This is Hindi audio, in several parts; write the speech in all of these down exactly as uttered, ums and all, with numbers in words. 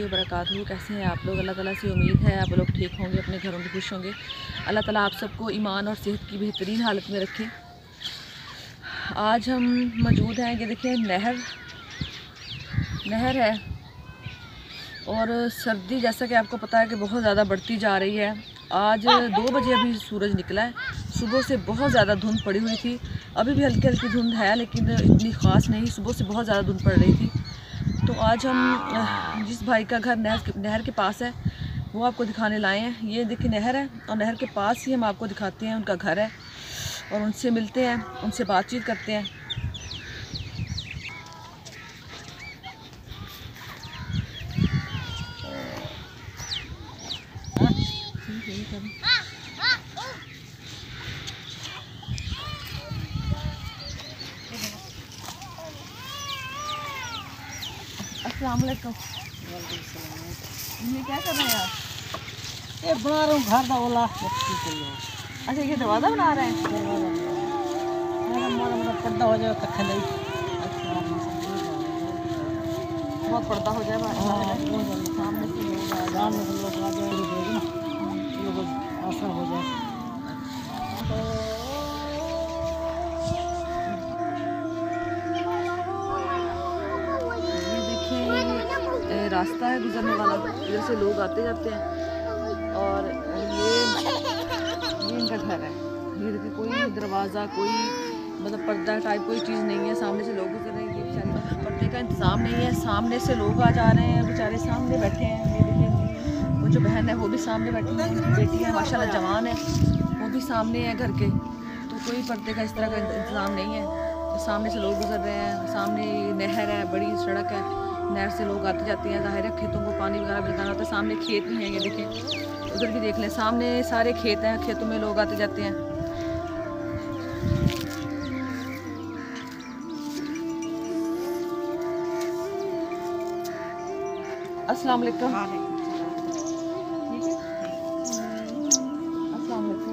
वबरकातुहू। कैसे हैं आप लोग? अल्लाह ताला से उम्मीद है आप लोग ठीक होंगे, अपने घरों में खुश होंगे। अल्लाह ताला आप सबको ईमान और सेहत की बेहतरीन हालत में रखे। आज हम मौजूद हैं, ये देखिए नहर नहर है और सर्दी जैसा कि आपको पता है कि बहुत ज़्यादा बढ़ती जा रही है। आज दो बजे अभी सूरज निकला है, सुबह से बहुत ज़्यादा धुंध पड़ी हुई थी। अभी भी हल्की हल्की धुंध है लेकिन इतनी ख़ास नहीं, सुबह से बहुत ज़्यादा धुंध पड़ रही थी। तो आज हम जिस भाई का घर नहर नहर के पास है वो आपको दिखाने लाए हैं। ये देखिए नहर है और नहर के पास ही हम आपको दिखाते हैं उनका घर है और उनसे मिलते हैं, उनसे बातचीत करते हैं। अस्सलाम वालेकुम। ये क्या कर रहे हैं आप? ये बना रहा हूँ घर का ओला। अच्छा, ये दरवाज़ा बना रहे हैं। पर्दा हो जाए कखे नहीं। बहुत पर्दा हो जाए सामने से लोग आ गाँव में लोग आ जाए ना, लोग आशा हो जाए। रास्ता है गुजरने वाला, इधर से लोग आते जाते हैं और ये ये इनका घर है। ये देखिए कोई दरवाज़ा, कोई मतलब पर्दा टाइप कोई चीज़ नहीं है। सामने से लोग गुजर रहे हैं, ये बेचारे पर्दे का इंतज़ाम नहीं है। सामने से लोग आ जा रहे हैं, बेचारे सामने बैठे हैं। ये देखिए वो जो बहन है वो भी सामने बैठी है, उनकी बेटी है माशाल्लाह जवान है, वो भी सामने है घर के। तो कोई पर्दे का इस तरह का इंतज़ाम नहीं है। तो सामने से लोग गुजर रहे हैं, सामने नहर है, बड़ी सड़क है, नहर से लोग आते जाते हैं। ज़ाहिर है खेतों को पानी वगैरह भी लगाना होता है। सामने खेत भी हैं, ये देखें, उधर भी देख लें, सामने सारे खेत हैं, खेतों में लोग आते जाते हैं। अस्सलाम वालेकुम। ठीक है, अस्सलाम वालेकुम।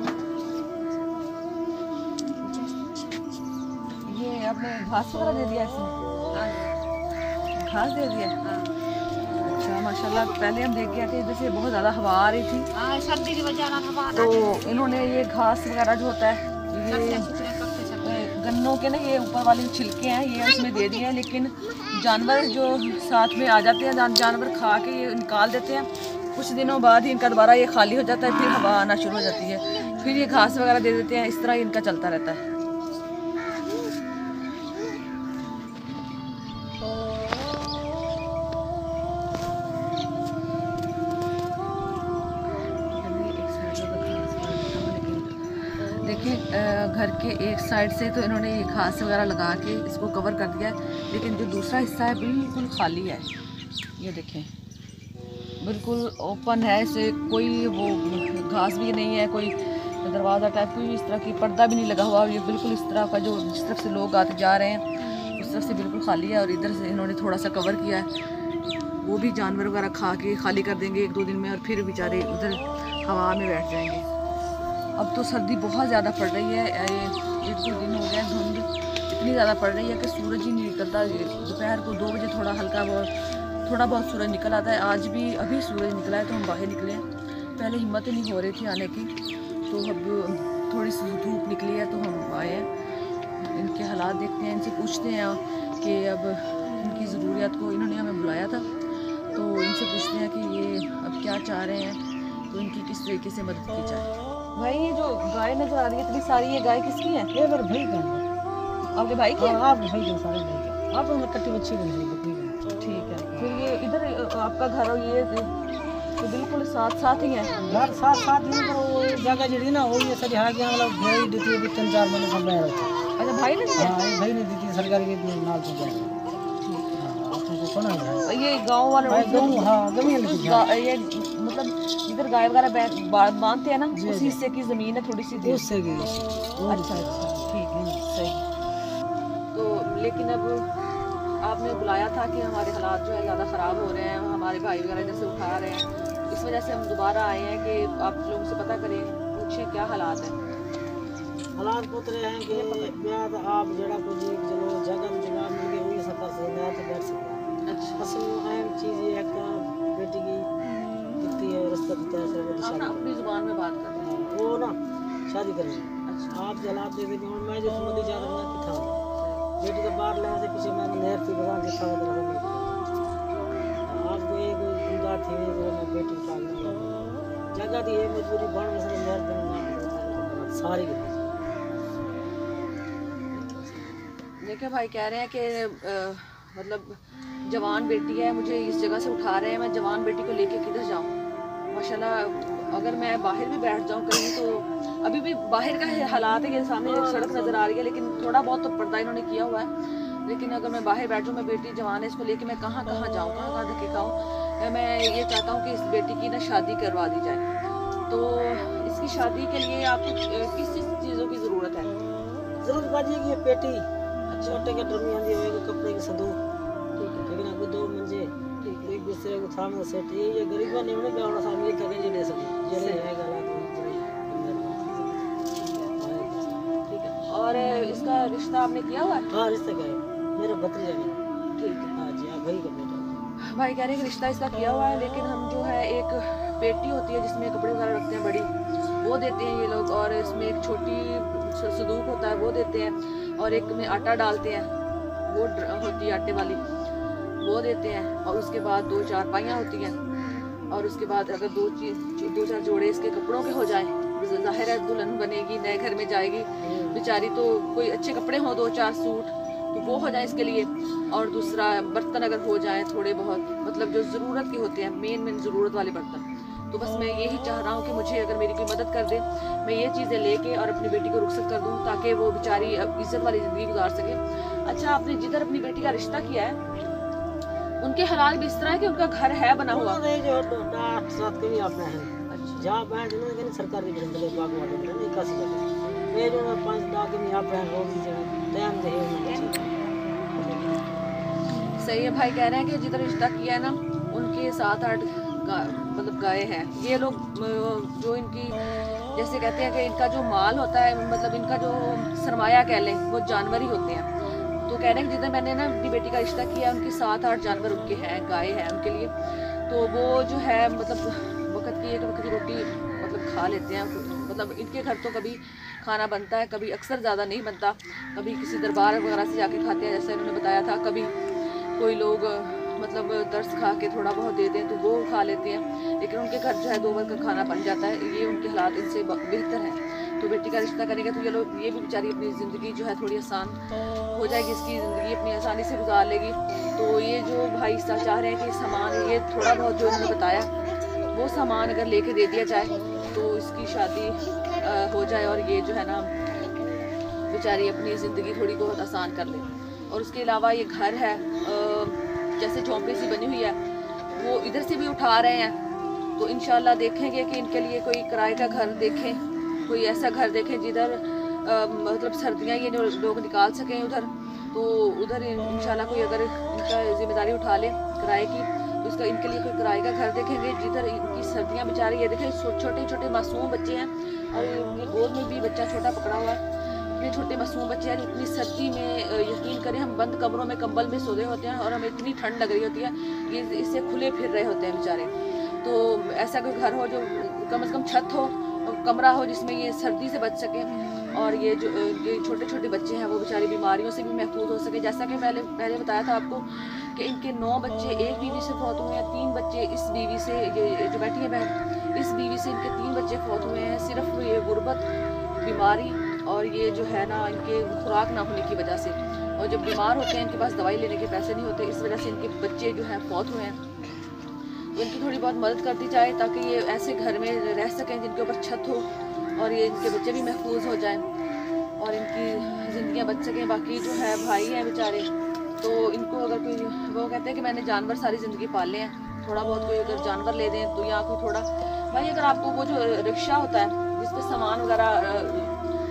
ये आपने घास वगैरह दे दिया इसमें? घास दे दिया। अच्छा माशाल्लाह। पहले हम देख गए थे इधर से बहुत ज़्यादा हवा आ रही थी, सर्दी की वजह तो इन्होंने ये घास वगैरह जो होता है, ये गन्नों के ना ये ऊपर वाली छिलके हैं, ये उसमें दे दिए हैं। लेकिन जानवर जो साथ में आ जाते हैं, जान, जानवर खा के ये निकाल देते हैं। कुछ दिनों बाद ही इनका दोबारा ये खाली हो जाता है, फिर हवा आना शुरू हो जाती है, फिर ये घास वगैरह दे देते हैं। इस तरह इनका चलता रहता है। देखिए घर के एक साइड से तो इन्होंने ये घास वगैरह लगा के इसको कवर कर दिया है, लेकिन जो दूसरा हिस्सा है बिल्कुल खाली है। ये देखें बिल्कुल ओपन है, इसे कोई वो घास भी नहीं है, कोई दरवाज़ा टाइप कोई इस तरह की पर्दा भी नहीं लगा हुआ। ये बिल्कुल इस तरह का जो जिस तरफ से लोग आते जा रहे हैं उस तरफ से बिल्कुल खाली है। और इधर से इन्होंने थोड़ा सा कवर किया है, वो भी जानवर वगैरह खा के खाली कर देंगे एक दो दिन में, और फिर बेचारे उधर हवा में बैठ जाएंगे। अब तो सर्दी बहुत ज़्यादा पड़ रही है, एक दो दिन हो गए धुंध इतनी ज़्यादा पड़ रही है कि सूरज ही नहीं निकलता। दोपहर को दो बजे थोड़ा हल्का बहुत थोड़ा बहुत सूरज निकल आता है। आज भी अभी सूरज निकला है तो हम बाहर निकले हैं। पहले हिम्मत ही नहीं हो रही थी आने की, तो अब थोड़ी सी धूप निकली है तो हम आए हैं। इनके हालात देखते हैं, इनसे पूछते हैं कि अब इनकी ज़रूरियात को, इन्होंने हमें बुलाया था तो इनसे पूछते हैं कि ये अब क्या चाह रहे हैं, तो इनकी किस तरीके से मदद की जाए। भाई ये जो गाय नजर आ रही है इतनी सारी, ये गाय किसकी है? ये मेरे भाई का है। आपके भाई की? हाँ, आपके भाई के सारे भाई के। आप उन्हें कट्टी बच्ची बन रही है। ठीक है, फिर ये इधर आपका घर और ये तो बिल्कुल साथ साथ ही है। घर साथ साथ नहीं, पर वो जगह जड़ी ना वो ये सजा गया, मतलब भेड़ देती है तीन चार महीने सब रह रहा। अच्छा भाई ने दिया? हाँ भाई ने दी थी सरकार के नाल से जाए। ये गांव वाले हाँ जमीन ये मतलब इधर गाय वगैरह बांधते हैं ना, उसी हिस्से की ज़मीन है थोड़ी सी उससे की। अच्छा अच्छा ठीक है सही। तो लेकिन अब आपने बुलाया था कि हमारे हालात जो है ज़्यादा ख़राब हो रहे हैं, हमारे भाई वगैरह जैसे उठा रहे हैं, इस वजह से हम दोबारा आए हैं कि आप लोगों से पता करें, पूछें क्या हालात हैं। हालात पुत रहे हैं कि आप जरा को जी चलो जगह जगह मिल गई हुई सफर से मैं तो बैठ सकता। अच्छा असल में अहम चीज़ ये है कि बेटी की दिखती है रास्ता दिखता है सब आप ना अपनी जुबान में बात कर रहे हैं। वो ना शादी करनी अच्छा आप जलाब दे देंगे और मैं जो सुमति जा रहा हूँ कि था बेटी का बाहर लेने से पीछे मैंने नहर थी बता कि था मतलब आपको एक गुंजा थी जो मैं बेटी उठा के जगह दी है मजबूरी बाढ़ में से नहर देना सारी देखिए भाई कह रहे हैं कि अ, मतलब जवान बेटी है, मुझे इस जगह से उठा रहे हैं, मैं जवान बेटी को लेके किधर जाऊँ। माशाल्लाह अगर मैं बाहर भी बैठ जाऊँ कहीं तो अभी भी बाहर का हालात है कि सामने एक सड़क नज़र आ रही है, लेकिन थोड़ा बहुत तो पर्दा इन्होंने किया हुआ है। लेकिन अगर मैं बाहर बैठ जाऊँ, मैं बेटी जवान है, इसको लेके मैं कहाँ कहाँ जाऊँ, कहाँ कहाँ धक्के खाऊँ। मैं ये चाहता हूँ कि इस बेटी की ना शादी करवा दी जाए। तो इसकी शादी के लिए आपको किस किस चीज़ों की ज़रूरत है? जरूरत बात ये कि ये पेटी छोटे के ड्रमी आंधी होएगा कपड़े की संदूक ठीक है लेकिन आपको दो मंजे ठीक है एक दूसरे को थाने सेट ये ये गरीबा ने उन्हें क्या होना सामने तक ये ले सके ये ले है गलत ठीक है। और इसका रिश्ता आपने किया हुआ है? हाँ रिश्ता क्या है मेरा भतीजा है ठीक है। हाँ जी हाँ भाई का बेटा भाई कह रहे हैं कि रिश्ता इसका किया हुआ है, लेकिन हम जो है एक पेटी होती है जिसमें कपड़े वगैरह रखते हैं बड़ी, वो देते हैं ये लोग, और इसमें एक छोटी सदूक होता है वो देते हैं, और एक में आटा डालते हैं वो होती है आटे वाली वो देते हैं, और उसके बाद दो चार पाइयाँ होती हैं, और उसके बाद अगर दो चीज दो चार जोड़े इसके कपड़ों के हो जाएं, जाहिर है दुल्हन बनेगी, नए घर में जाएगी बेचारी, तो कोई अच्छे कपड़े हों दो चार सूट तो वो हो जाए इसके लिए, और दूसरा बर्तन अगर हो जाए थोड़े बहुत, मतलब जो ज़रूरत के होते हैं मेन मेन ज़रूरत वाले बर्तन। तो बस मैं यही चाह रहा हूँ कि मुझे अगर मेरी कोई मदद कर दे, मैं ये चीज़ें लेके और अपनी बेटी को रुखसत कर दूँ ताकि वो बेचारी इज्जत वाली ज़िंदगी गुजार सके। अच्छा, आपने जिधर अपनी बेटी का रिश्ता किया है उनके हालात भी इस तरह है कि उनका घर है बना हुआ? जो आठ सात के भी आपने हैं जहाँ बैंक जिन्होंने सरकारी जंगल बाग वाले नहीं कासी जगह ये जो पांच लाख के भी आप हैं रोज की जगह टाइम दे सही है। भाई कह रहे हैं कि जिधर रिश्ता किया है ना उनके सात आठ गा, मतलब गाय हैं ये लोग, जो इनकी जैसे कहते हैं कि इनका जो माल होता है, मतलब इनका जो सरमाया कह लें, वो जानवर ही होते हैं। तो कह रहे हैं कि जिधर मैंने ना अपनी बेटी का रिश्ता किया उनकी सात आठ जानवर उनके हैं, गाय हैं उनके लिए, तो वो जो है मतलब वक्त की एक वक्त की रोटी मतलब खा लेते हैं। मतलब इनके घर तो कभी खाना बनता है, कभी अक्सर ज़्यादा नहीं बनता, कभी किसी दरबार वगैरह से जाके खाते हैं जैसे इन्होंने बताया था, कभी कोई लोग मतलब दर्स खा के थोड़ा बहुत देते हैं तो वो खा लेते हैं, लेकिन उनके घर जो है दो वक्त का खाना बन जाता है। ये उनके हालात इनसे बेहतर हैं। तो बेटी का रिश्ता करेंगे तो ये लोग ये भी बेचारी अपनी ज़िंदगी जो है थोड़ी आसान हो जाएगी, इसकी ज़िंदगी अपनी आसानी से गुजार लेगी। तो ये जो भाई चाह रहे हैं कि सामान ये थोड़ा बहुत जो इन्होंने बताया वो सामान अगर लेके दे दिया जाए तो इसकी शादी आ, हो जाए और ये जो है ना बेचारी अपनी ज़िंदगी थोड़ी बहुत आसान कर ले। और उसके अलावा ये घर है आ, जैसे झोंपड़ी सी बनी हुई है वो इधर से भी उठा रहे हैं, तो इंशाल्लाह देखेंगे कि इनके लिए कोई किराए का घर देखें, कोई ऐसा घर देखें जिधर मतलब सर्दियाँ ये लोग निकाल सकें उधर, तो उधर इंशाल्लाह कोई अगर इनका जिम्मेदारी उठा ले किराए की तो इसका इनके लिए कोई किराए का घर देखेंगे जिधर इनकी सर्दियाँ बेचारी, ये देखें छोटे छोटे मासूम बच्चे हैं और इनकी गोद में भी बच्चा छोटा पकड़ा हुआ है, इतने छोटे मासूम बच्चे हैं, इतनी सर्दी में यकीन करें हम बंद कमरों में कंबल में सो रहे होते हैं और हमें इतनी ठंड लग रही होती है, ये इससे खुले फिर रहे होते हैं बेचारे। तो ऐसा कोई घर हो जो कम से कम छत हो और कमरा हो जिसमें ये सर्दी से बच सके, और ये जो ये छोटे छोटे बच्चे हैं वो बेचारे बीमारियों से भी महफूज हो सके। जैसा कि पहले पहले बताया था आपको कि इनके नौ बच्चे एक बीवी से फौत हुए हैं, तीन बच्चे इस बीवी से, ये जो बैठी है बहन, इस बीवी से इनके तीन बच्चे फौत हुए हैं, सिर्फ ये गुर्बत, बीमारी और ये जो है ना इनके खुराक ना होने की वजह से। और जब बीमार होते हैं इनके पास दवाई लेने के पैसे नहीं होते, इस वजह से इनके बच्चे जो हैं फौत हुए हैं। तो इनकी थोड़ी बहुत मदद कर दी जाए ताकि ये ऐसे घर में रह सकें जिनके ऊपर छत हो और ये इनके बच्चे भी महफूज हो जाएं और इनकी ज़िंदगियां बच सकें। बाकी जो है भाई हैं बेचारे, तो इनको अगर कोई, वो कहते हैं कि मैंने जानवर सारी ज़िंदगी पाले हैं, थोड़ा बहुत कोई अगर जानवर ले दें तो या कोई थोड़ा भाई, अगर आपको वो जो रिक्शा होता है जिस पर सामान वगैरह,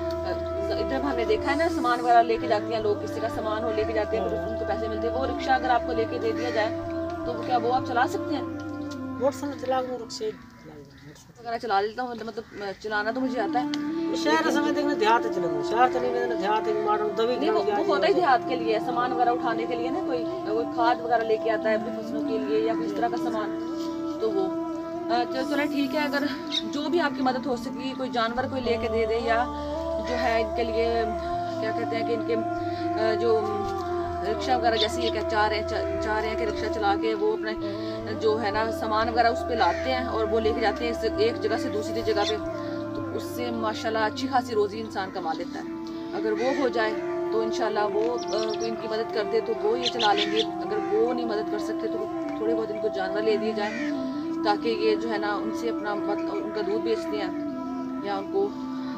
इधर हमने देखा है ना सामान वगैरह लेके जाती हैं लोग, किसी का सामान हो लेके जाते हैं फिर उनको पैसे मिलते हैं, वो रिक्शा अगर आपको लेके दे दिया जाए तो क्या वो आप चला सकते हैं? मोटरसाइकिल चला के रिक्शे वगैरह चला लेता हूँ, मतलब चलाना तो मुझे आता है। शहर समय देखना देहात चलेंगे, शहर चले गए देहात मारो दबी नहीं, वो, वो होता ही देहात के लिए, सामान वगैरह उठाने के लिए ना, कोई कोई खाद वगैरह लेके आता है अपनी फसलों के लिए या कोई इस तरह का सामान, तो वो चलो चलो ठीक है। अगर जो भी आपकी मदद हो सके, कोई जानवर कोई लेके दे दे, या जो है इनके लिए क्या कहते हैं कि इनके जो रिक्शा वगैरह जैसे ये क्या चाह रहे हैं चाह रहे हैं कि रिक्शा चला के वो अपने जो है ना सामान वगैरह उस पर लाते हैं और वो लेके जाते हैं एक जगह से दूसरी जगह पे, तो उससे माशाल्लाह अच्छी खासी रोज़ी इंसान कमा लेता है। अगर वो हो जाए तो इंशाल्लाह वो कोई इनकी मदद कर दे तो वो ये चला लेंगे। अगर वो नहीं मदद कर सकते तो थोड़े बहुत इनको जानवर ले दिए जाए, ताकि ये जो है ना उनसे अपना मतलब उनका दूध बेचते हैं या उनको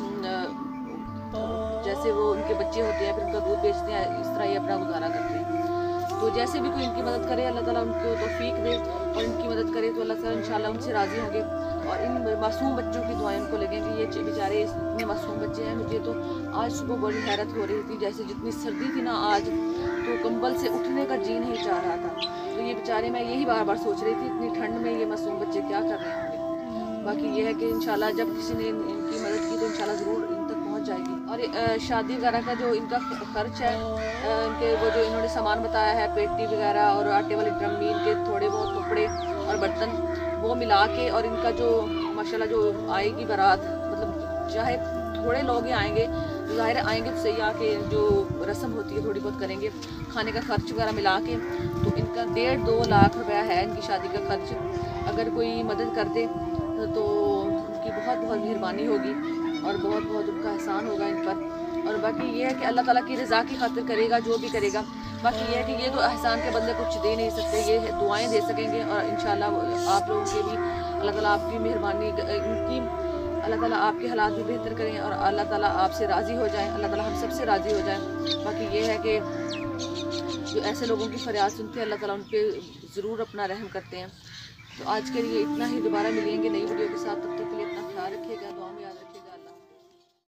जैसे वो उनके बच्चे होते हैं फिर उनका दूध बेचते हैं, इस तरह ये अपना गुजारा करते हैं। तो जैसे भी कोई इनकी मदद करे अल्लाह ताला उनको तौफीक दे, और इनकी मदद करे तो अल्लाह ताला इंशाल्लाह उनसे राज़ी होंगे। और इन मासूम बच्चों की दुआएं उनको लगेंगी। ये बेचारे इतने मासूम बच्चे हैं, मुझे तो आज सुबह बड़ी हैरत हो रही थी, जैसे जितनी सर्दी थी ना आज, तो कंबल से उठने का जी नहीं चाह रहा था। तो ये बेचारे, मैं यही बार बार सोच रही थी इतनी ठंड में ये मासूम बच्चे क्या कर रहे होंगे। बाकी ये है कि इंशाल्लाह जब किसी ने इनकी मदद की तो इंशाल्लाह ज़रूर इन तक पहुंच जाएगी। और शादी वगैरह का जो इनका खर्च है, इनके वो जो इन्होंने सामान बताया है, पेटी वगैरह और आटे वाली ड्रमी, इनके थोड़े बहुत कपड़े और बर्तन, वो मिला के, और इनका जो माशाल्लाह जो आएगी बारात, मतलब चाहे थोड़े लोग ही आएंगे, ज़ाहिर आएंगे तो सही, आके जो रस्म होती है थोड़ी बहुत करेंगे, खाने का खर्च वगैरह मिला के, तो इनका डेढ़ दो लाख रुपया है इनकी शादी का खर्च। अगर कोई मदद कर दे तो उनकी बहुत बहुत मेहरबानी होगी और बहुत बहुत उनका एहसान होगा इन पर। और बाकी ये है कि अल्लाह ताला की रज़ा की खातिर करेगा जो भी करेगा। बाकी ये है कि ये तो एहसान के बदले कुछ दे नहीं सकते, ये दुआएं दे सकेंगे। और इंशाल्लाह आप लोगों के भी अल्लाह ताला आपकी मेहरबानी, इनकी अल्लाह ताला आपके हालात भी बेहतर करें और अल्लाह ताला आपसे राज़ी हो जाए, अल्लाह ताला हम सब से राज़ी हो जाए। बाकी ये है कि जो ऐसे लोगों की फरियाद सुनते हैं अल्लाह ताला उन पर ज़रूर अपना रहम करते हैं। तो आज के लिए इतना ही, दोबारा मिलेंगे नई वीडियो के साथ, तब तक के लिए अपना ख्याल रखिएगा, दुआ में याद रखिएगा।